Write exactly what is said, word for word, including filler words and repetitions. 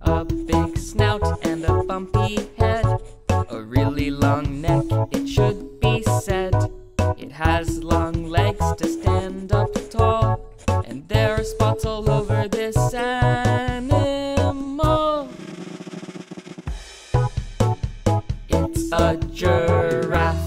a big snout and a bumpy head, a really long neck, it should be said. It has long legs to stand up tall, and there are spots all over this animal. It's a giraffe.